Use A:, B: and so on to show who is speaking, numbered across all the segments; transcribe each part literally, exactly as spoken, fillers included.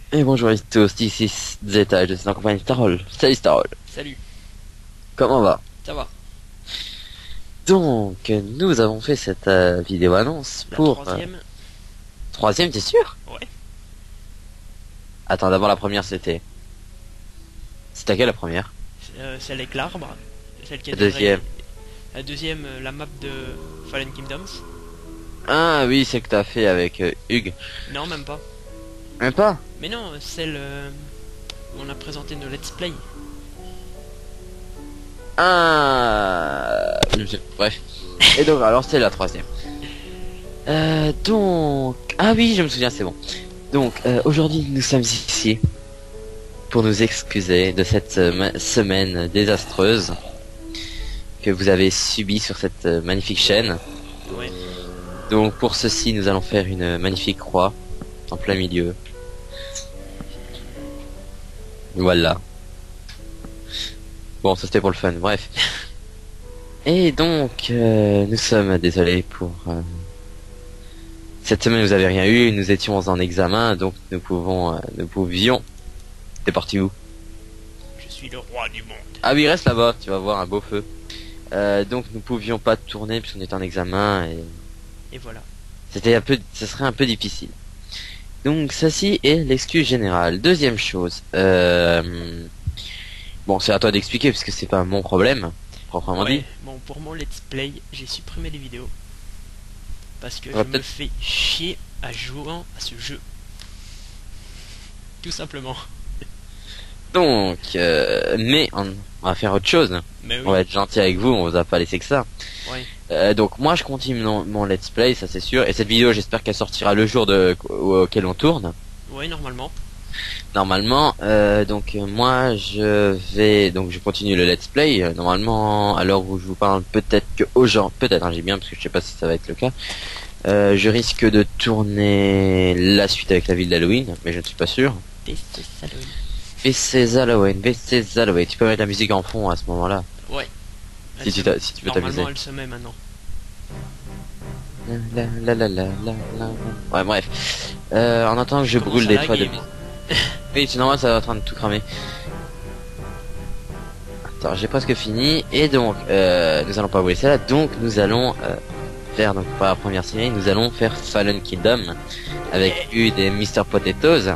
A: Et bonjour à tous, ici Zeta, je suis en compagnie de Starol. Salut Starol,
B: Salut,
A: comment va?
B: ça va?
A: Donc, nous avons fait cette euh, vidéo annonce
B: La
A: pour... euh,
B: troisième?
A: troisième, t'es sûr?
B: Ouais.
A: Attends, d'abord la première c'était... C'était à quelle la première?
B: Euh, celle avec l'arbre, celle qui a
A: La
B: des vrais-
A: deuxième.
B: La deuxième, euh, la map de Fallen Kingdoms.
A: Ah oui, c'est que t'as fait avec euh, Hugues.
B: Non, même pas.
A: Même pas?
B: Mais non, celle euh, où on a présenté nos let's play.
A: Ah... je sais- Bref. Et donc, alors c'était la troisième. Euh, donc... Ah oui, je me souviens, c'est bon. Donc, euh, aujourd'hui, nous sommes ici pour nous excuser de cette euh, ma- semaine désastreuse que vous avez subie sur cette euh, magnifique chaîne.
B: Ouais.
A: Donc, pour ceci, nous allons faire une magnifique croix en plein milieu. Voilà. Bon, ça c'était pour le fun, bref. Et donc, euh, nous sommes désolés pour... euh, cette semaine, vous avez rien eu, nous étions en examen, donc nous pouvons, euh, nous pouvions... T'es parti où?
B: Je suis le roi du monde.
A: Ah oui, reste là-bas, tu vas voir un beau feu. Euh, donc nous pouvions pas tourner puisqu'on était en examen et
B: Et voilà.
A: c'était un peu, ce serait un peu difficile. Donc ceci est l'excuse générale. Deuxième chose, euh, bon c'est à toi d'expliquer puisque c'est pas mon problème proprement
B: Ouais.
A: dit.
B: Bon, pour mon let's play, j'ai supprimé les vidéos. Parce que
A: On
B: je
A: va
B: me
A: peut-être-
B: fais chier à jouer à ce jeu. Tout simplement.
A: Donc, euh, mais on, on va faire autre chose.
B: Mais
A: On va
B: oui.
A: être gentil avec vous, on vous a pas laissé que ça.
B: Ouais.
A: Euh, donc moi je continue mon, mon let's play, ça c'est sûr. Et cette vidéo j'espère qu'elle sortira le jour de, auquel on tourne.
B: Ouais, normalement.
A: Normalement, euh, donc euh, moi je vais donc je continue le let's play. Euh, normalement, à l'heure où je vous parle, peut-être que aujourd'hui, peut-être, hein, j'ai bien parce que je sais pas si ça va être le cas. Euh, je risque de tourner la suite avec la ville d'Halloween, mais je ne suis pas sûr.
B: T C Halloween.
A: This is Halloween, this is Halloween. Tu peux mettre la musique en fond à ce moment-là,
B: Ouais.
A: si
B: Elle
A: tu
B: se-
A: t'as- si tu veux t'amuser.
B: Normalement, elle se met maintenant.
A: La, la, la, la, la, la. Ouais, bref. Euh, en attendant que je
B: Commence
A: brûle
B: à
A: des
B: laguer,
A: toits de...
B: moi.
A: Oui, c'est normal, ça va en train de tout cramer. Attends, j'ai presque fini. Et donc, euh, nous allons pas vous laisser là. Donc, nous allons euh, faire, donc pour la première série, nous allons faire Fallen Kingdom avec eu des Mister Potatoes.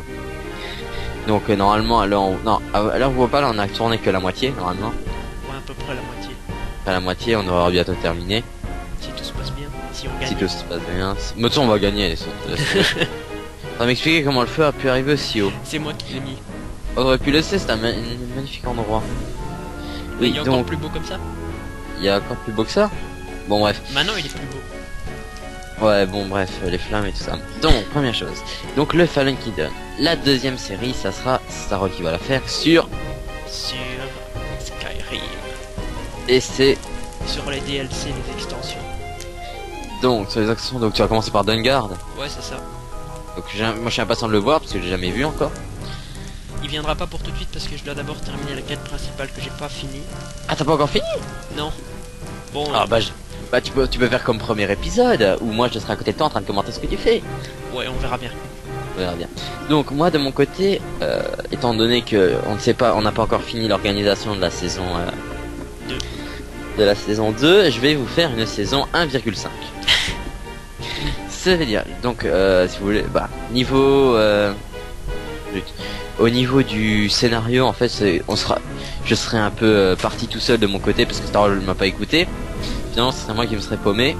A: Donc, euh, normalement, alors, on- non, à l'heure où on parle, on a tourné que la moitié, normalement.
B: Ouais, à peu près la moitié.
A: À la moitié, on aura bientôt terminé.
B: Si tout se passe bien. Si on gagne.
A: Si tout se passe bien. Si- Mais de toute façon, on va gagner, les autres. Ça va m'expliquer comment le feu a pu arriver aussi haut.
B: C'est moi qui l'ai mis.
A: On aurait pu le laisser, c'est un ma- un magnifique endroit.
B: Mais
A: Oui,
B: il est encore
A: donc,
B: plus beau comme ça.
A: il y a encore plus beau que ça. Bon, bref.
B: Maintenant, il est plus beau.
A: Ouais, bon, bref, euh, les flammes et tout ça. Donc, première chose. Donc, le Fallen Kingdom. La deuxième série, ça sera Starrock qui va la faire sur
B: Sur Skyrim.
A: et c'est
B: Sur les D L C, les extensions.
A: donc sur les actions. Donc, tu vas commencer par Dungard.
B: Ouais, c'est ça.
A: Donc, j'ai- moi, je suis impatient de le voir parce que j'ai jamais vu encore.
B: Il viendra pas pour tout de suite parce que je dois d'abord terminer la quête principale que j'ai pas fini.
A: Ah, t'as pas encore fini?
B: Non. Bon,
A: Ah, bah, je- bah, tu peux, tu peux faire comme premier épisode où moi, je serai à côté de toi en train de commenter ce que tu fais.
B: ouais, on verra bien.
A: On verra bien. Donc moi de mon côté, euh, étant donné que on ne sait pas, on n'a pas encore fini l'organisation de la saison euh,
B: Deux.
A: de la saison deux, je vais vous faire une saison un virgule cinq. C'est-à-dire, donc euh, si vous voulez, bah niveau euh, zut. Au niveau du scénario, en fait, c'est- on sera, je serai un peu euh, parti tout seul de mon côté parce que Star Wars ne m'a pas écouté. Finalement, ce serait moi qui me serais paumé.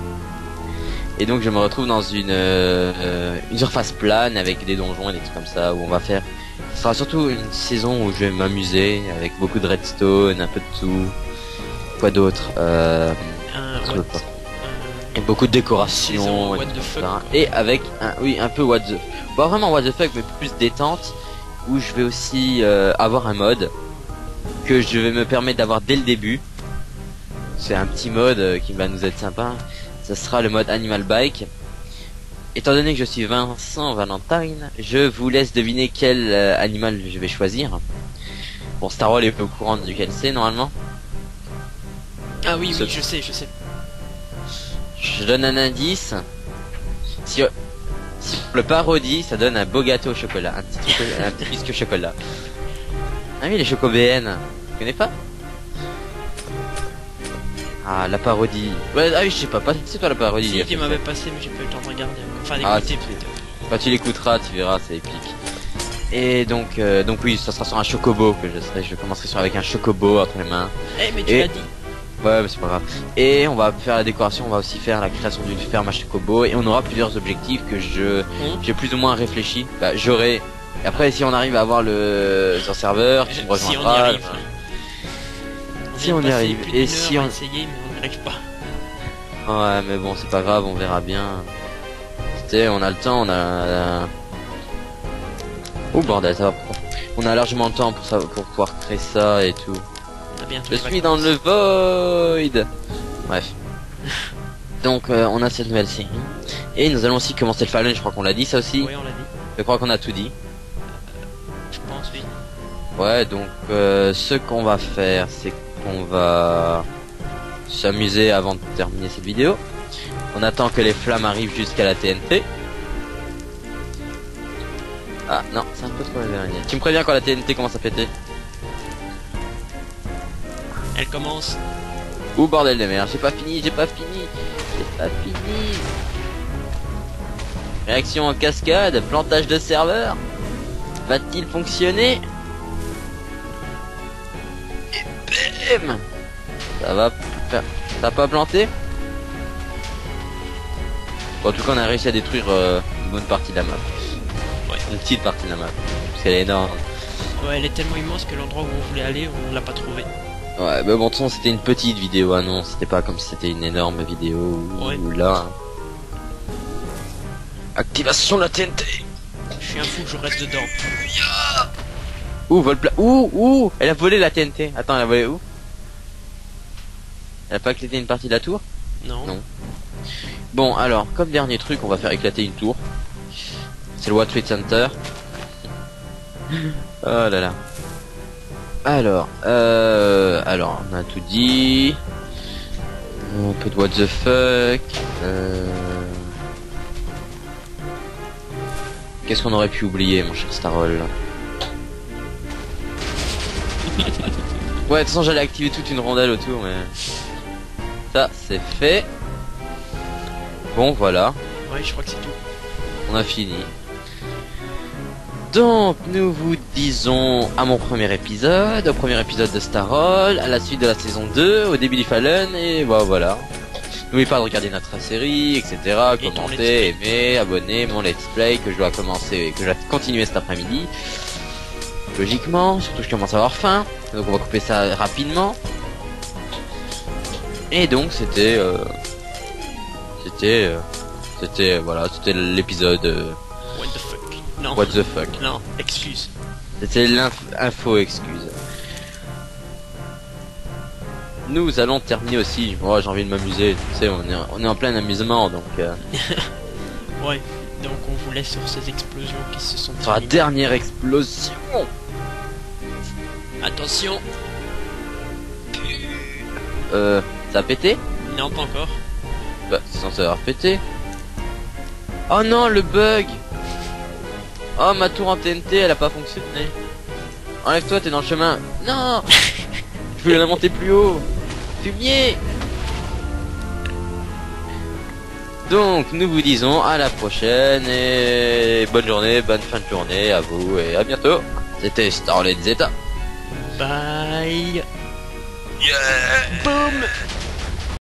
A: Et donc je me retrouve dans une euh, une surface plane avec des donjons et des trucs comme ça où on va faire. Ce sera surtout une saison où je vais m'amuser avec beaucoup de redstone, un peu de tout. Quoi d'autre euh,
B: Un
A: je
B: what,
A: veux pas.
B: un-
A: Et beaucoup de
B: saison
A: décorations.
B: what
A: et
B: the
A: tout
B: fuck,
A: ça.
B: quoi.
A: Et avec un oui un peu what the pas vraiment what the fuck mais plus détente où je vais aussi euh, avoir un mode que je vais me permettre d'avoir dès le début. C'est un petit mode euh, qui va nous être sympa. Ce sera le mode Animal Bike. Étant donné que je suis Vincent Valentine, je vous laisse deviner quel euh, animal je vais choisir. Bon, Star Wars est peu au courant duquel c'est normalement.
B: Ah oui,
A: Ce-
B: oui, je sais, je sais.
A: Je donne un indice. Si, Si on le parodie, ça donne un beau gâteau au chocolat, un petit, chocolat, un petit biscuit au chocolat. Ah oui, les Choco B N, tu connais pas? Ah, la parodie. Ouais, ah oui, je sais pas, pas c'est toi la parodie.
B: Si, tu m'avais passé, mais j'ai pas eu le temps de regarder. Enfin,
A: Ah,
B: d'écouter
A: si.
B: plutôt.
A: Quand tu l'écouteras, tu verras, c'est épique. Et donc, euh, donc oui, ça sera sur un chocobo que je serai. Je commencerai sur avec un chocobo entre les mains.
B: Eh, mais tu
A: Et-
B: l'as dit.
A: Ouais, mais c'est pas grave. Et on va faire la décoration, on va aussi faire la création d'une ferme à chocobo et on aura plusieurs objectifs que je
B: Hum.
A: j'ai plus ou moins réfléchi. Bah, j'aurai. Et après, si on arrive à avoir le sur serveur, tu me
B: Si on y
A: rejoindras.
B: arrive.
A: voilà.
B: On
A: Si
B: vient de
A: on y
B: passer
A: arrive.
B: plus
A: Et
B: d'une
A: si
B: heure à
A: on-
B: essayer, mais on n'y arrive pas.
A: Ouais, mais bon, c'est pas grave, on verra bien. C'était, on a le temps, on a. Oh bordel, ça va. On a largement le temps pour ça, pour pouvoir créer ça et tout.
B: On a bientôt
A: Je
B: les
A: suis dans
B: vacances.
A: le void. Bref. Donc euh, on a cette nouvelle série. Et nous allons aussi commencer le Fallen, je crois qu'on l'a dit ça aussi.
B: Oui, on l'a dit.
A: Je crois qu'on a tout dit.
B: Je pense, oui.
A: Ouais, donc euh, ce qu'on va faire, c'est qu'on va s'amuser avant de terminer cette vidéo. On attend que les flammes arrivent jusqu'à la T N T. Ah non, c'est un peu trop éloigné. Tu me préviens quand la T N T commence à péter.
B: Elle commence.
A: Ouh bordel de merde, j'ai pas fini, j'ai pas fini, j'ai pas fini. Réaction en cascade, plantage de serveur. Va-t-il fonctionner? Et bam! Ça va faire... Ça a pas planté? Bon, en tout cas on a réussi à détruire euh, une bonne partie de la map.
B: Ouais.
A: Une petite partie de la map. Parce qu'elle est énorme.
B: Ouais, elle est tellement immense que l'endroit où on voulait aller, on l'a pas trouvé.
A: Ouais, mais bon, de toute façon, c'était une petite vidéo, ah non, c'était pas comme si c'était une énorme vidéo où,
B: Ouais.
A: où là. Activation de la T N T!
B: Je suis un fou, je reste dedans.
A: Ouh, vol plat. Ouh, ouh, elle a volé la T N T. Attends, elle a volé où? Elle a pas éclaté une partie de la tour?
B: Non.
A: Non. Bon, alors, comme dernier truc, on va faire éclater une tour. C'est le World Trade Center. Oh là là. Alors, euh, alors, on a tout dit. Un peu de what the fuck. Euh... Qu'est-ce qu'on aurait pu oublier, mon cher Starol? Ouais, de toute façon, j'allais activer toute une rondelle autour, mais... Ça, c'est fait. Bon, voilà.
B: Ouais, je crois que c'est tout.
A: On a fini. Donc, nous vous disons à mon premier épisode, au premier épisode de Starol, à la suite de la saison deux, au début du Fallen, et bah, voilà. N'oubliez pas de regarder notre série, et cetera.
B: Et ton let's
A: Commenter,
B: play.
A: aimer, abonner, mon let's play que je dois commencer, que je dois continuer cet après-midi. Logiquement, surtout que je commence à avoir faim, donc on va couper ça rapidement. Et donc, c'était... Euh, c'était... Euh, c'était... Voilà, c'était l'épisode... Euh,
B: What the fuck. Non.
A: What the fuck.
B: Non, excuse.
A: C'était l'info excuse. Nous allons terminer aussi. Moi, j'ai envie de m'amuser. Tu sais, on est, on est en plein amusement, donc euh,
B: Ouais. Donc on vous laisse sur ces explosions qui se sont
A: sur la
B: terminées.
A: dernière explosion.
B: Attention.
A: Euh, ça a pété?
B: Non, pas encore.
A: Bah, c'est censé avoir pété. Oh non, le bug. Oh, ma tour en T N T, elle a pas fonctionné. Enlève-toi, t'es dans le chemin. Non. Je voulais la monter plus haut. Fumier. Donc, nous vous disons à la prochaine et bonne journée, bonne fin de journée à vous et à bientôt. C'était Starlet Zeta.
B: Bye.
A: Yeah.
B: Boom.